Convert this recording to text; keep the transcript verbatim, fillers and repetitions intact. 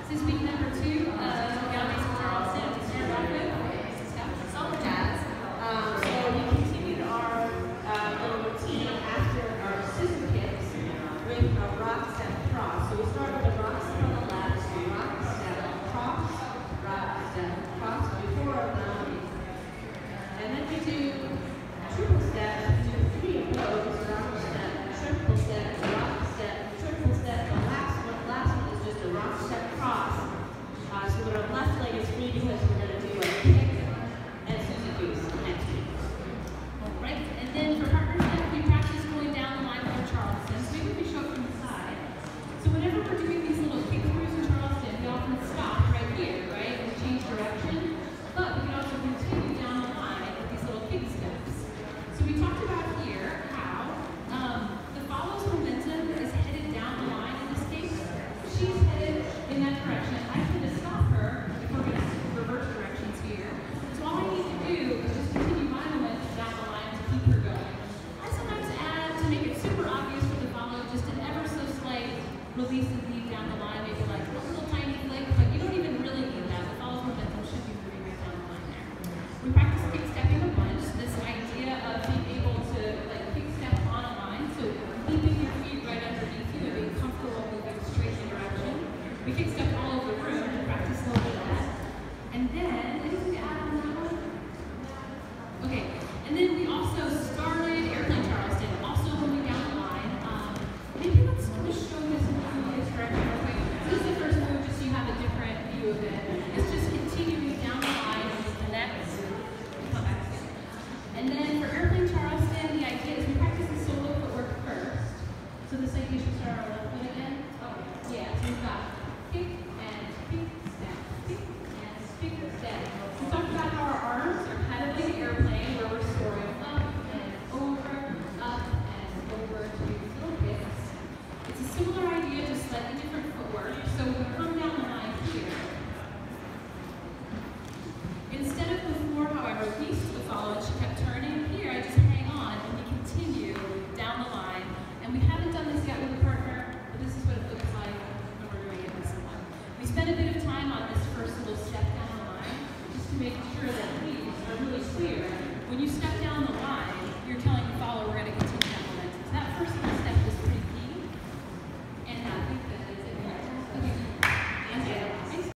This is week number two of Galveston Charleston. To start off with, this is stuff for summer jazz. Um, so we continued our uh, little routine after our scissor kicks with a rock, step, cross. So we start with a rock step on the left, rock, step, cross, rock, step, cross before our round. And then we do triple step, we do three of those, rock, step, triple step, rock, step, triple step. The last one, last one is just a rock, step, cross. Uh, so our left leg is free because we're going to do a kick and Susie Goose next week. All right, and then for partner step, we practice going down the line for Charleston. So maybe we show it from the side. So whenever we're doing these little kick throughs in Charleston, we often stop right here, right, and change direction. But we can also continue down the line with these little kick steps. So we talked about here how um, the follows momentum is headed down the line in this case. She's headed in that direction. I tend to stop her if we're going to reverse directions here. So all I need to do is just continue my momentum down the line to keep her going. I sometimes add, to make it super obvious for the follow, just an ever so slight release and lead down the line, maybe like a little tiny flick, but you don't even really need that. The follow's momentum should be moving right down the line there. We practice kick stepping a bunch, this idea of being able to like kick step on a line, so keeping your feet right underneath you and being comfortable moving straight in direction. We kick step all over the room and practice a little bit of that. And then, anything to add on that one? Okay, and then we also started Airplane Charleston, also moving down the line. Um, maybe let's just show this in previous direction real quick. This is the first move, just so you have a different view of it. It's just continuing down the line with the next, and come back again. And then for Airplane Charleston, the idea is we practice the solo footwork first. So this idea should start our left foot again. Oh, yeah, so we've got kick and kick, step, kick and kick, step. We talked about how our arms are kind of like an airplane where we're soaring up and over, up and over to these little kicks. It's a similar idea, just slightly different footwork. So we come down the line here. Instead of before, however, we used to follow and she kept turning, here I just hang on and we continue down the line. And we haven't done this yet with a partner, but this is what it looks like when we're doing it with someone. We spend a bit of time on this first little step down the line, just to make sure that we are really clear. When you step down the line, you're telling